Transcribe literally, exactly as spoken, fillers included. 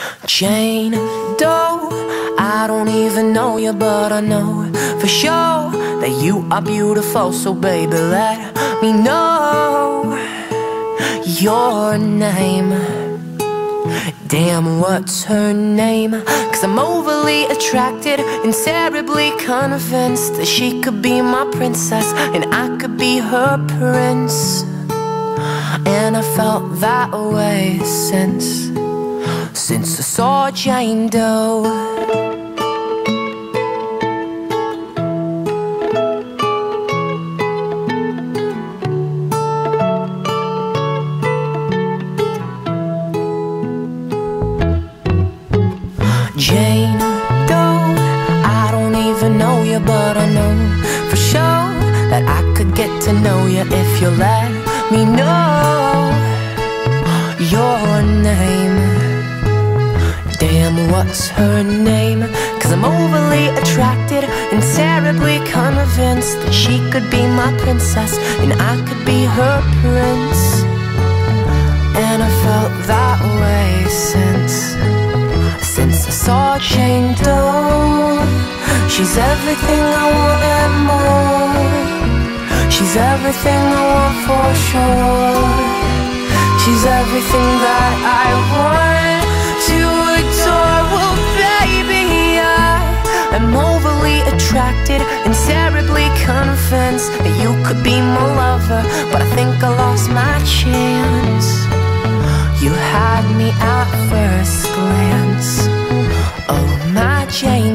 Jane Doe, I don't even know you, but I know for sure that you are beautiful. So baby, let me know your name. Damn, what's her name? Cause I'm overly attracted and terribly convinced that she could be my princess and I could be her prince. And I felt that way since Since I saw Jane Doe. Jane Doe, I don't even know you, but I know for sure that I could get to know you if you let me know your name. Damn, what's her name? Cause I'm overly attracted and terribly convinced that she could be my princess and I could be her prince. And I felt that way since Since I saw Jane Doe. She's everything I want and more. She's everything I want for sure. She's everything that I want to adore. Well, baby, I am overly attracted and terribly convinced that you could be my lover, but I think I lost my chance. You had me at first glance. Oh, my Jane